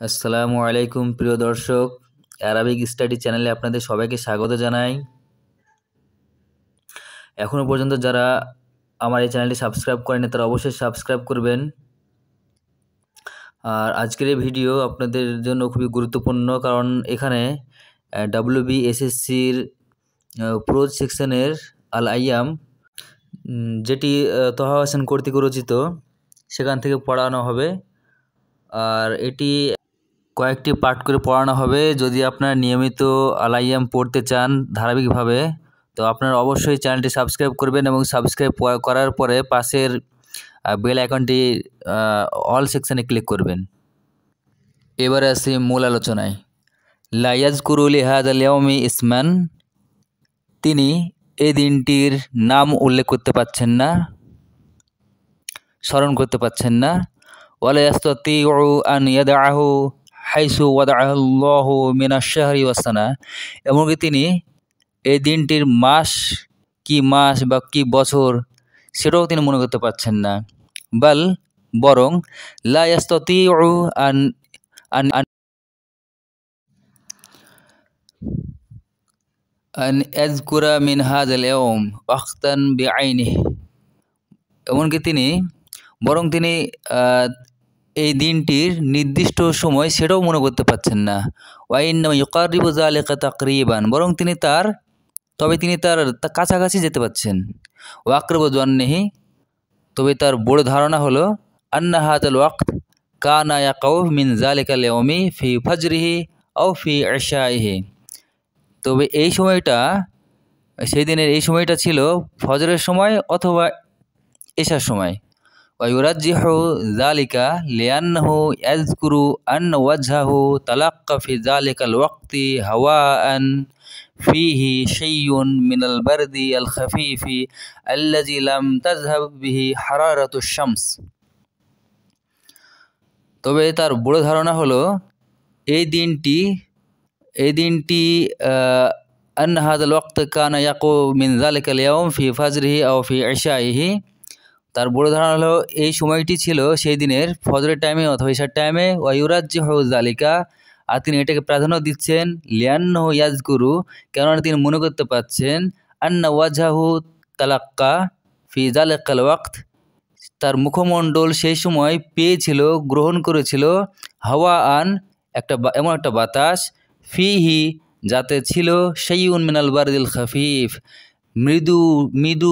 আসসালামু আলাইকুম প্রিয় দর্শক, অ্যারাবিক স্টাডি চ্যানেলে আপনাদের সবাইকে স্বাগত জানাই। এখনও পর্যন্ত যারা আমার এই চ্যানেলটি সাবস্ক্রাইব করেনি তারা অবশ্যই সাবস্ক্রাইব করবেন। আর আজকের এই ভিডিও আপনাদের জন্য খুবই গুরুত্বপূর্ণ, কারণ এখানে WBSSCর প্রোজ সেকশনের আল আইয়াম, যেটি তহা হোসেন কর্তৃক রচিত, সেখান থেকে পড়ানো হবে। আর এটি কয়েকটি পাঠ করে পড়ানো হবে। যদি আপনারা নিয়মিত আল আইয়াম পড়তে চান ধারাবাহিকভাবে, তো আপনারা অবশ্যই চ্যানেলটি সাবস্ক্রাইব করবেন এবং সাবস্ক্রাইব করার পরে পাশের বেল আইকনটি অল সেকশনে ক্লিক করবেন। এবারে আসি মূল আলোচনায়। লা ইয়াজকুরু লিহাযাল ইয়াউমি ইসমান, তিনি এই দিনটির নাম উল্লেখ করতে পারছেন না, স্মরণ করতে পারছেন না। ওয়ালা ইয়াস্তাতিউ আন ইয়াদআহু হাইসু ওয়াদাআল্লাহু মিনাশ শাহরি ওয়াস সানা, এমনকি তিনি এই দিনটির মাস বা কি বছর সেটাও তিনি মনে করতে পারছেন না। বরং লা ইয়াস্তাতিউ আন আন আন ইয়াযকুরা মিন হাযাল ইয়াউম ওয়াক্তান বিআইনিহি, এমনকি তিনি এই দিনটির নির্দিষ্ট সময় সেটাও মনে করতে পারছেন না। ওয়াইন্নামা ইউকারিবু যালিকা তাকরিবান, বরং তিনি তার কাছাকাছি যেতে পারছেন। ওয়াকরাবু যান্নিহি, তবে তার বড় ধারণা হলো আন্না হাযাল ওয়াক্ত কানা ইয়াকাউ মিন যালিকাল ইয়াউমি ফি ফাজরিহি আও ফি ইশাইহি, তবে এই সময়টা, সেই দিনের এই সময়টা ছিল ফজরের সময় অথবা এশার সময়। ওয়ায়ুরাজ্জিহু যালিকা লিআন্নাহু ইয়াযকুরু আন্না ওয়াজহাহু তালাক্কা ফি যালিকাল ওয়াক্তি হাওয়াআন ফিহি শাইউন মিনাল বারদি আল খাফিফি আল্লাযী লাম তাযহাব বিহি হারারাতুশ শামস, তবে তার বড় ধারণা হলো এই দিনটি আন্না হাযাল ওয়াক্ত কানা ইয়াকু মিন যালিকাল ইয়াউম ফি ফাজরিহি আও ফি ইশাইহি, তার বড় ধারণা হলো এই সময়টি ছিল সেই দিনের ফজরের টাইমে অথবা ইশার টাইমে। ওয়ায়ুরাজ্জিহু যালিকা, আর তিনি এটাকে প্রাধান্য দিচ্ছেন লিআন্নাহু ইয়াযকুরু, কেননা তিনি মনে করতে পারছেন আন্না ওয়াজহাহু তালাক্কা ফি যালিকাল ওয়াক্ত, তার মুখমণ্ডল সেই সময় গ্রহণ করেছিল হাওয়াআন, এমন একটা বাতাস, ফিহি, যাতে ছিল শাইউন মিনাল বারদিল খাফিফ, মৃদু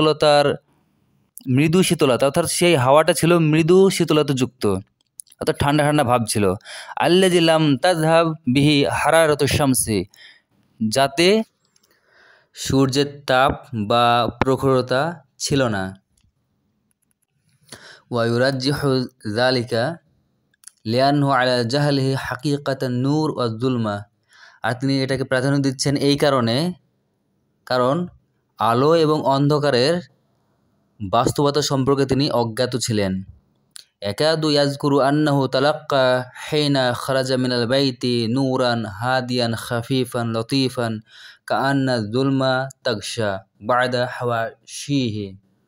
শীতলতা, অর্থাৎ সেই হাওয়াটা ছিল মৃদু শীতলতা যুক্ত, অর্থাৎ ঠান্ডা ঠান্ডা ভাব ছিল। আল্লাযী লাম তাযহাব বিহি হারারাতুশ শামসি, যাতে সূর্যের তাপ বা প্রখরতা ছিল না। ওয়ায়ুরাজ্জিহু যালিকা লিআন্নাহু আলা জাহলিহি হাকীকাতান নূর ওয়াজ যুলমা, আর তিনি এটাকে প্রাধান্য দিচ্ছেন এই কারণ আলো এবং অন্ধকারের বাস্তবতা সম্পর্কে তিনি অজ্ঞাত ছিলেন। ইয়াকাদু ইয়াযকুরু আন্নাহু তালাক্কা হিনা খারাজা মিনাল বাইতি নূরান হাদিয়ান খাফিফান লতীফান কাআন্না যুলমা তাগশা বা'দা হাওয়াশিহি,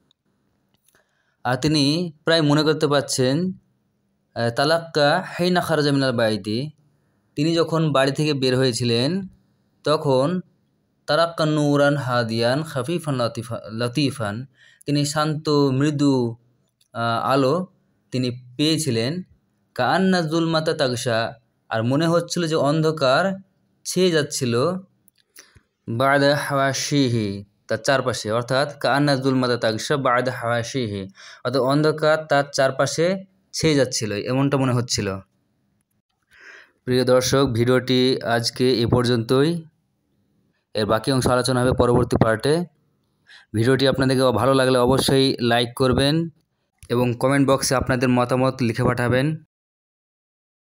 আর তিনি প্রায় মনে করতে পারছেন তালাক্কা হিনা খারাজা মিনাল বাইতি, তিনি যখন বাড়ি থেকে বের হয়েছিলেন তখন তালাক্কা নূরান হাদিয়ান খাফিফান লতীফান, তিনি শান্ত মৃদু আলো তিনি পেয়েছিলেন। কাআন্না যুলমাতা তাগশা, আর মনে হচ্ছিল যে অন্ধকার ছেয়ে যাচ্ছিল বা'দা হাওয়াশিহি, তার চারপাশে, অর্থাৎ কাআন্না যুলমাতা তাগশা বা'দা হাওয়াশিহি, অর্থাৎ অন্ধকার তার চারপাশে ছেয়ে যাচ্ছিল, এমনটা মনে হচ্ছিল। প্রিয় দর্শক, ভিডিওটি আজকে এ পর্যন্তই। এর বাকি অংশ আলোচনা হবে পরবর্তী পার্টে। ভিডিওটি আপনাদেরকে ভালো লাগলে অবশ্যই লাইক করবেন এবং কমেন্ট বক্সে আপনাদের মতামত লিখে পাঠাবেন।